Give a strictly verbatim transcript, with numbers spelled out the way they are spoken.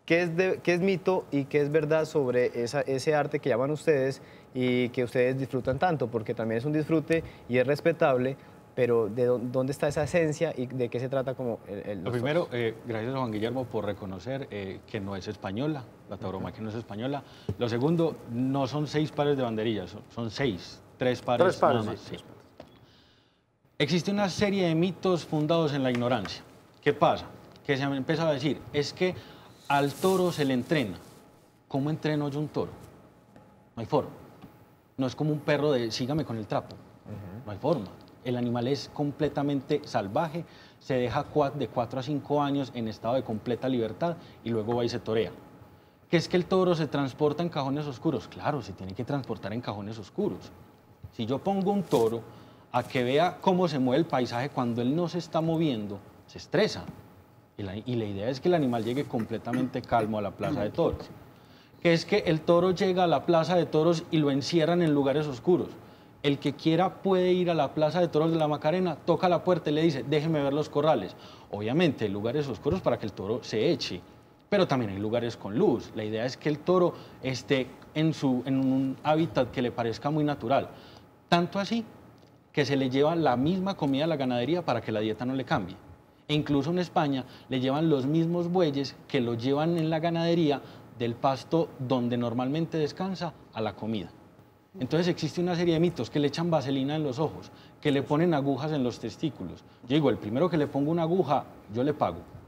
¿qué es, de, qué es mito y qué es verdad sobre esa, ese arte que llaman ustedes y que ustedes disfrutan tanto? Porque también es un disfrute y es respetable, pero ¿de dónde está esa esencia y de qué se trata como el, el, Lo los primero, toros? eh, gracias a Juan Guillermo por reconocer eh, que no es española, la tauromaquia no es española. Lo segundo, no son seis pares de banderillas, son, son seis, tres pares, Tres pares, nada más. sí. Sí. Existe una serie de mitos fundados en la ignorancia. ¿Qué pasa? Que se ha empezado a decir, es que al toro se le entrena. ¿Cómo entreno yo un toro? No hay forma. No es como un perro de sígame con el trapo. Uh-huh. No hay forma. El animal es completamente salvaje, se deja de cuatro a cinco años en estado de completa libertad y luego va y se torea. ¿Qué es que el toro se transporta en cajones oscuros? Claro, se tiene que transportar en cajones oscuros. Si yo pongo un toro a que vea cómo se mueve el paisaje cuando él no se está moviendo, se estresa. Y la, y la idea es que el animal llegue completamente calmo a la plaza de toros. Que es que el toro llega a la plaza de toros y lo encierran en lugares oscuros. El que quiera puede ir a la plaza de toros de la Macarena, toca la puerta y le dice, déjeme ver los corrales. Obviamente hay lugares oscuros para que el toro se eche, pero también hay lugares con luz. La idea es que el toro esté en, su, en un hábitat que le parezca muy natural. Tanto así que se le lleva la misma comida a la ganadería para que la dieta no le cambie. E incluso en España le llevan los mismos bueyes que lo llevan en la ganadería del pasto donde normalmente descansa a la comida. Entonces existe una serie de mitos que le echan vaselina en los ojos, que le ponen agujas en los testículos. Yo digo, el primero que le pongo una aguja, yo le pago.